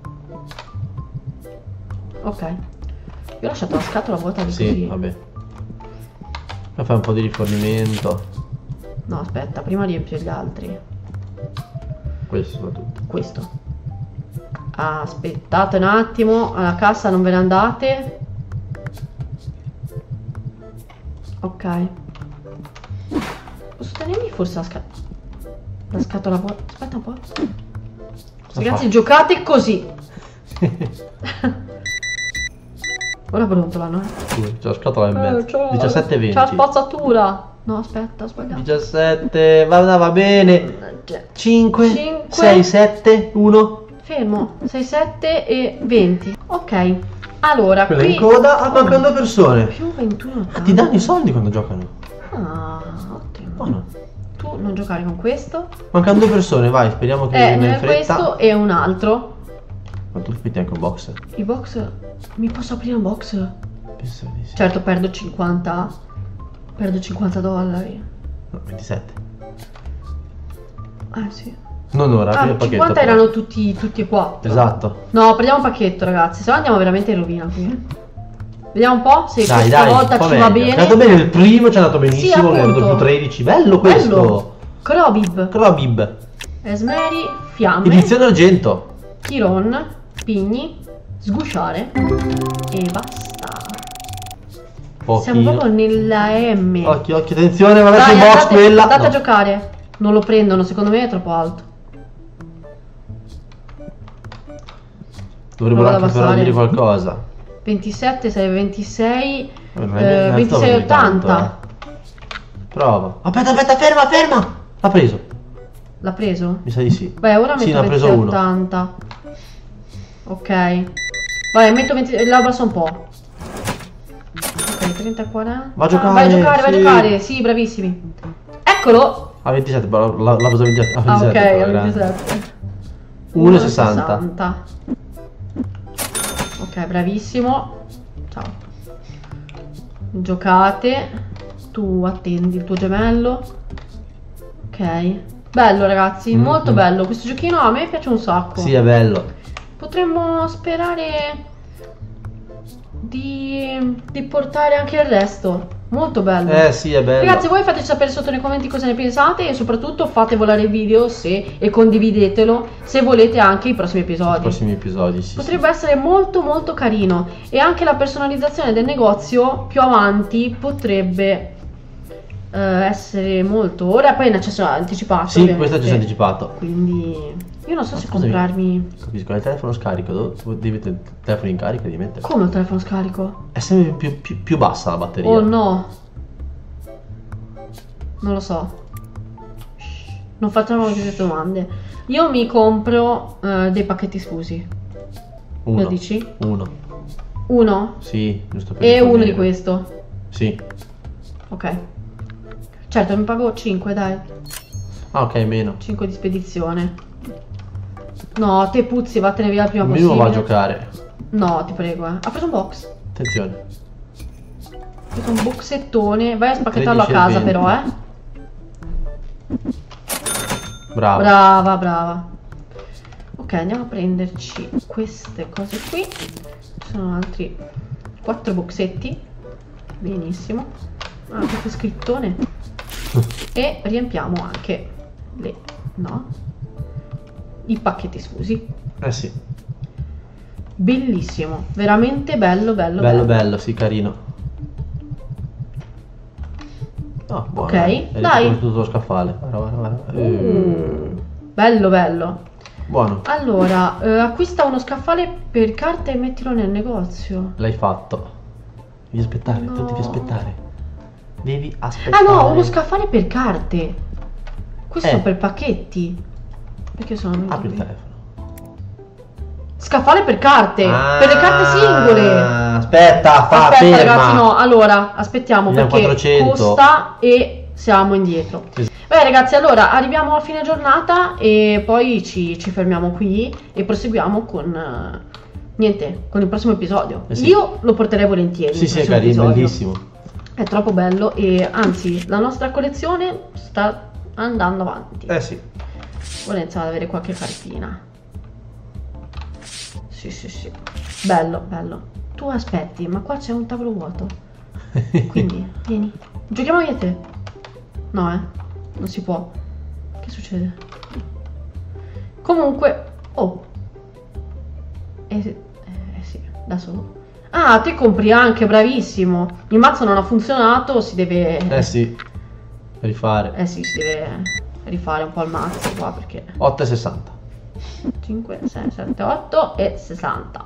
Ok. Io ho lasciato la scatola vuota di Sì, così. vabbè. Poi fai un po' di rifornimento. No, aspetta, prima riempio gli altri. Questo soprattutto. Questo. Aspettate un attimo, alla cassa non ve ne andate. Ok. Posso tenermi forse la scatola? La scatola vuota? Aspetta un po'. Ragazzi, giocate così. Ora brontolano, eh. C'è la scatola in mezzo. Eh, diciassette venti. C'è la spazzatura. No, aspetta, ho sbagliato. diciassette, va, va bene. cinque, cinque. sei, sette, uno. Fermo. sei, sette e venti. Ok. Allora, Quella qui in coda, ah, mancano due persone. più ventuno. Ah, ti danno i soldi quando giocano. Ah, ottimo. Buono. Tu non giocare con questo. Mancano due persone, vai, speriamo che Eh, viene in ne fretta. questo e un altro. Ma tu metti anche un box? I box. Mi posso aprire un box? Penso di sì. Certo, perdo cinquanta. Perdo cinquanta dollari. No, ventisette. Ah, sì. Non ora, Ah, apri il pacchetto. cinquanta però. erano tutti, tutti e quattro. Esatto. No, prendiamo un pacchetto, ragazzi. Se no andiamo veramente in rovina qui. eh. Vediamo un po' se Dai, questa dai, volta un po' ci va meglio. bene. È andato bene il primo, ci è andato benissimo, Sì, che è venuto appunto. più tredici. Bello questo. Bello. Crobib, Crobib. Esmeri, Fiamme, Edizione argento. Chiron, Pigni, Sgusciare e basta. Siamo Pochino. proprio nella M. Occhio, occhio, attenzione, va verso Dai, il box andate, quella. andate No. a giocare. Non lo prendono, secondo me è troppo alto. Dovrebbero Lo vado anche ad però abbassare. dire qualcosa. ventisette, sei, ventisei, Non è eh, neanche ventisei, così tanto, ottanta. eh. Prova. Aspetta, aspetta, ferma, ferma. L'ha preso. L'ha preso? Mi sa di sì. Beh, ora Sì, metto ne ha preso ventisei, uno. ottanta. Ok. Vai, metto venti, la abbasso un po'. Ok, trenta, quaranta. Va a giocare, Vai a giocare, vai a sì. giocare. Sì, bravissimi. Eccolo. A ventisette, però l'ha l'ha preso a ventisette. A Ah, ok, ventisette, però, a grande. ventisette. uno e sessanta. sessanta. Ok, bravissimo. Ciao. Giocate. Tu attendi il tuo gemello. Ok. Bello, ragazzi, Mm, molto mm. bello. Questo giochino a me piace un sacco. Sì, è bello. Potremmo sperare di, di portare anche il resto. Molto bello. Eh sì, è bello. Ragazzi, voi fateci sapere sotto nei commenti cosa ne pensate e soprattutto fate volare il video se, e condividetelo se volete anche i prossimi episodi. I prossimi episodi, sì. Potrebbe essere molto molto carino e anche la personalizzazione del negozio più avanti potrebbe eh, essere molto... Ora poi è in accesso anticipato. Sì, ovviamente. questo ci si è anticipato. Quindi io non so Ma se scusami. comprarmi... Capisco, il telefono scarico, dove devi mettere il telefono in carica devi mettere. Come il telefono scarico? È sempre più, più- più bassa la batteria. Oh no. Non lo so. Shh, non facciamo queste domande. Io mi compro eh, dei pacchetti sfusi. Uno. Lo dici? Uno. Uno? Sì, giusto per E uno rifornire. di questo. Sì. Ok. Certo, mi pago cinque, dai. Ah, ok, meno. cinque di spedizione. No, te puzzi, vattene via il prima Il possibile. mio va a giocare. No, ti prego, eh. Ha preso un box. Attenzione. Ha preso un boxettone. Vai a spacchettarlo a tredici e casa, venti. però, eh. Bravo. Brava, brava. Ok, andiamo a prenderci queste cose qui. Ci sono altri quattro boxetti. Benissimo. Ah, questo scrittone. E riempiamo anche le... no? I pacchetti sfusi. Eh sì. Bellissimo. Veramente bello, bello, Bello, bello, sì, carino. No, buono. Ok, È dai. riconosciuto tutto lo scaffale. Guarda, guarda, guarda. Eh, Mm, bello, bello. Buono. Allora, eh, acquista uno scaffale per carta e mettilo nel negozio. L'hai fatto. Devi aspettare, No. tu devi aspettare. Devi Ah aspettare. no, uno scaffale per carte. Questo Eh. per pacchetti. Perché sono venuto Apri il qui? telefono. Scaffale per carte. Per le carte singole. Ah, aspetta, fa Aspetta, ferma. ragazzi, no. Allora, aspettiamo Andiamo perché quattrocento. costa e siamo indietro. Esatto. Beh, ragazzi, allora arriviamo a fine giornata e poi ci, ci fermiamo qui e proseguiamo con eh, niente, con il prossimo episodio. Eh sì. Io lo porterei volentieri. Sì, il sì, è prossimo carino, episodio. bellissimo. È troppo bello e anzi, la nostra collezione sta andando avanti. Eh sì. Vorrei iniziare ad avere qualche cartina. Sì, sì, sì. Bello, bello. Tu aspetti, ma qua c'è un tavolo vuoto. Quindi, vieni. Giochiamo io e te. No, eh. Non si può. Che succede? Comunque... Oh. Eh, sì, eh, sì, da solo. Ah, te compri anche, bravissimo. Il mazzo non ha funzionato, si deve... Eh sì. Rifare. Eh sì, si deve rifare un po' il mazzo qua perché... otto e sessanta. cinque, sei, sette, otto e sessanta.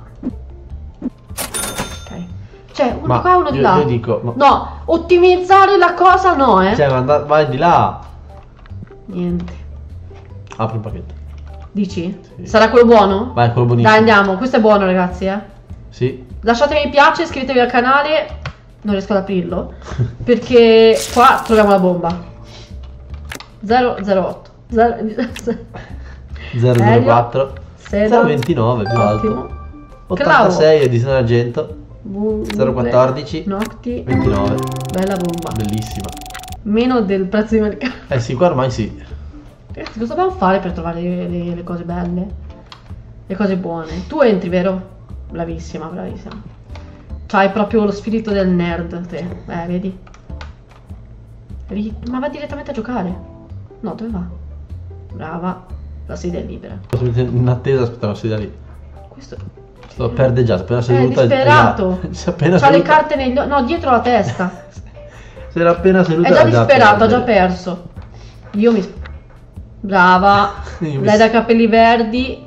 Ok. Cioè, uno Ma qua e uno di io, là. io dico, ma... No, ottimizzare la cosa no, eh. Cioè, andare, vai di là. Niente. Apri un pacchetto. Dici? Sì. Sarà quello buono? Vai, quello buonissimo. Dai, andiamo. Questo è buono, ragazzi, eh. Sì. Lasciatemi mi piace, iscrivetevi al canale. Non riesco ad aprirlo. Perché qua troviamo la bomba. zero zero otto. zero zero zero quattro. Seda. zero ventinove più Ottimo. alto. ottantasei edizione d'argento. zero quattordici. Nocti. ventinove. Bella bomba. Bellissima. Meno del prezzo di mercato. Eh sì, qua ormai sì. Ragazzi, cosa dobbiamo fare per trovare le, le- le cose belle? Le cose buone. Tu entri, vero? Bravissima, bravissima. C'hai proprio lo spirito del nerd, te. Eh, vedi? Ri- Ma va direttamente a giocare. No, dove va? Brava. La sedia è libera. In attesa, aspettavo si da lì. Questo... Sto perde già, appena È seduta. disperato. Si è appena C'ha le seduta. carte negli occhi. No, dietro la testa. Si era appena seduta. È già era disperato, ha già perdere. perso. Io mi... Brava. Io mi Lei s- dai capelli verdi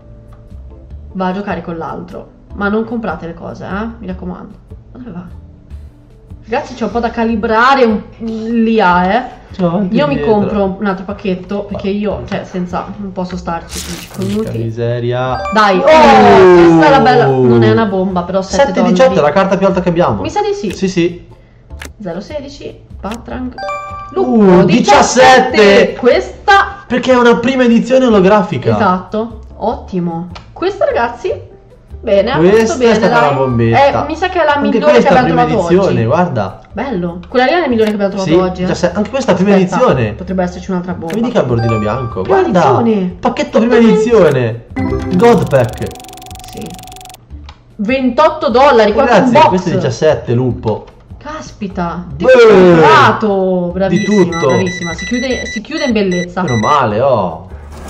va a giocare con l'altro. Ma non comprate le cose, eh? Mi raccomando. Ma dove va? Ragazzi, c'è un po' da calibrare un... lì, eh? C'ho avanti Io mi dietro. compro un altro pacchetto perché io, cioè, senza... non posso starci quindici Porca minuti. miseria. Dai, oh, questa è la bella... Non è una bomba, però sette sette diciotto è dollari. la carta più alta che abbiamo. Mi sa di sì. Sì, sì. zero sedici, Patrang. Uh, diciassette. Questa... Perché è una prima edizione olografica. Esatto, ottimo. Questa, ragazzi, bene, ha Questa fatto bene, è stata dai. una bombetta. Eh, mi sa che è la Anche migliore che questa è la abbiamo prima trovato edizione, oggi. guarda. Bello. Quella lì è la migliore che abbiamo trovato Sì, oggi. eh. diciassette. Anche questa è la prima Aspetta, edizione. potrebbe esserci un'altra bomba. Vedi che ha il bordino bianco. Prima Guarda. edizione. Pacchetto prima edizione. God Pack. Sì. ventotto dollari, qua un Ragazzi, box. questo è diciassette, lupo. Caspita, ti Beh, ho comprato. Bravissima, di tutto. bravissima. Si chiude, si chiude in bellezza. Meno male, oh.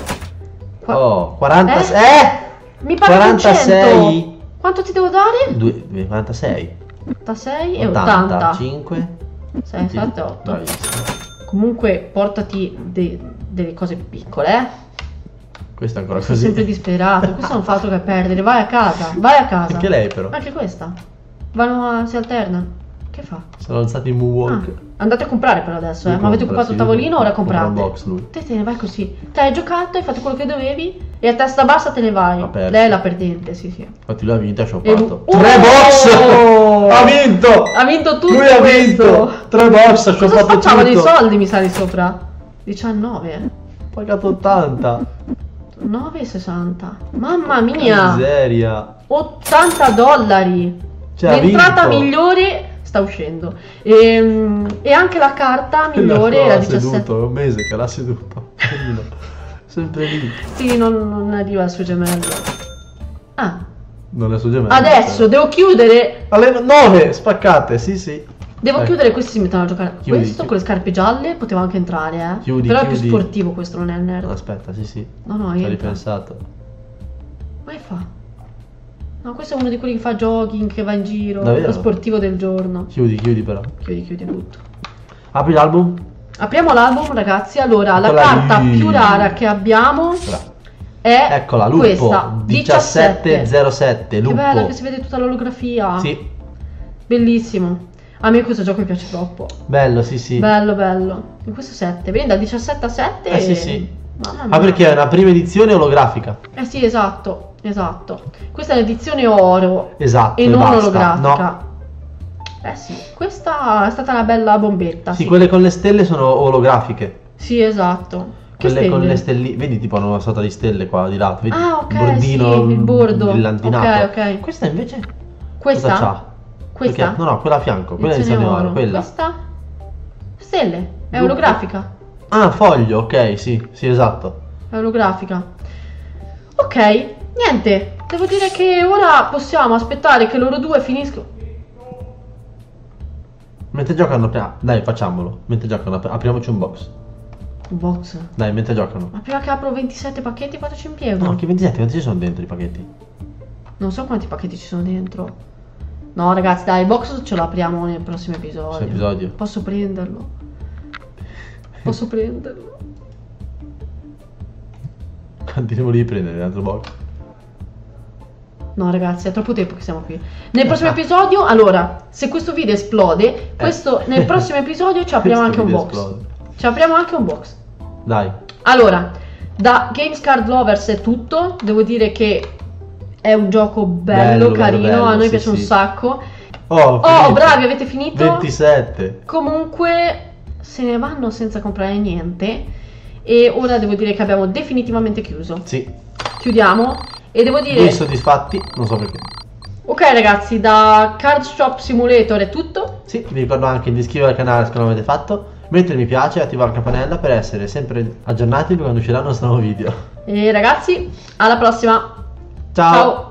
Qua- Oh, quarantasei. Eh? Eh? Mi paghi quarantasei. duecento. Quanto ti devo dare? Due- quarantasei. ottantasei e ottanta. ottantacinque. sei, sette, otto. Bravissimo. Comunque portati de- delle cose piccole, eh. Questo è ancora Sono così. sempre disperato. Questo non fa altro che perdere. Vai a casa, vai a casa. Anche lei però. Anche questa. Vanno a... si alternano. Che fa? Sono alzati in moonwalk. Ah, andate a comprare però adesso, eh. Lui Ma avete compra, occupato il sì, tavolino, ora compra un comprate. box lui. Te te ne vai così. Te hai giocato, hai fatto quello che dovevi e a testa bassa te ne vai. Ha perso. Lei è la perdente, sì sì. Infatti lui ha vinto e ha E shoppato. lui- Tre Oh! box! Ha vinto! Ha vinto tutto Lui ha questo. vinto! Tre box, ha Cosa shoppato facciamo dei tutto. soldi, mi sa, di sopra? diciannove, eh. Ha pagato ottanta. nove e sessanta. Mamma Che mia! miseria. ottanta dollari. Cioè, ha L'entrata vinto. migliore sta uscendo. E, e anche la carta migliore L'ha era diciassette. seduto, è un mese che l'ha seduto. Poverino. Sempre lì. Sì, non, non arriva al suo gemello. Ah, Non è suo gemello. adesso devo chiudere. Alle nove spaccate, sì sì. Devo Ecco. chiudere, questi si mettono a giocare. Chiudi, questo chiudi. con le scarpe gialle poteva anche entrare, eh. Chiudi, Però è chiudi. più sportivo questo, non è il nerd. Aspetta, sì sì. No, no, Ci ho entra. ripensato. Ma che fa? No, questo è uno di quelli che fa jogging, che va in giro. Davvero? Lo sportivo del giorno. Chiudi, chiudi però. Chiudi, chiudi tutto. Apri l'album. Apriamo l'album, ragazzi. Allora, la Eccola carta lì. più rara che abbiamo Eccola. è Eccola, lupo. questa. diciassette zero sette, Che lupo. bella che si vede tutta l'olografia. Sì, Bellissimo. A me questo gioco mi piace troppo. bello, sì sì. Bello, bello. In questo sette. Vedi, da diciassette a sette. Eh, sì, sì. Mamma mia. Ah, perché è una prima edizione olografica. Eh sì, esatto. Esatto. Questa è l'edizione oro. Esatto. E non basta. olografica. No. Eh sì, questa è stata una bella bombetta. Sì, Sì, quelle con le stelle sono olografiche. Sì, esatto. Che Quelle con stelle? le stelline. Vedi, tipo hanno una sorta di stelle qua di lato. Vedi? Ah, ok, Il bordino sì, il bordo. brillantinato. Ok, ok. Questa invece. Questa? Cosa c'ha? Questa? Perché- No, no, quella a fianco. Quella è Edizione edizione oro. oro. Quella. Questa? Stelle. È Lupo. olografica. Ah, foglio, ok, sì, sì, esatto. È olografica. Ok, niente. Devo dire che ora possiamo aspettare che loro due finiscono. Mentre giocano, apri- dai, facciamolo. Mentre giocano, apri- apriamoci un box. Un box. Dai, mentre giocano. Ma prima che apro ventisette pacchetti quanto ci impiego? No, anche ventisette, quanti ci sono dentro i pacchetti? Non so quanti pacchetti ci sono dentro. No, ragazzi, dai, il box ce lo apriamo nel prossimo episodio. Prossimo episodio. Posso prenderlo? Posso prenderlo? Quanti ne volevi prendere nell'altro box? No ragazzi, è troppo tempo che siamo qui. Nel prossimo episodio, allora, se questo video esplode, questo, nel prossimo episodio ci apriamo anche un box. Esplode. Ci apriamo anche un box. Dai. Allora, da Games Card Lovers è tutto. Devo dire che è un gioco bello, bello carino, bello, a noi sì, piace sì. un sacco. Oh, oh bravi, avete finito? ventisette. Comunque se ne vanno senza comprare niente. E ora devo dire che abbiamo definitivamente chiuso. Sì. Chiudiamo. E devo dire... Voi soddisfatti? Non so perché. Ok ragazzi, da Card Shop Simulator è tutto. Sì, vi ricordo anche di iscrivervi al canale se non l'avete fatto, mettere mi piace e attivare la campanella per essere sempre aggiornati quando uscirà il nostro nuovo video. E ragazzi, alla prossima. Ciao. Ciao.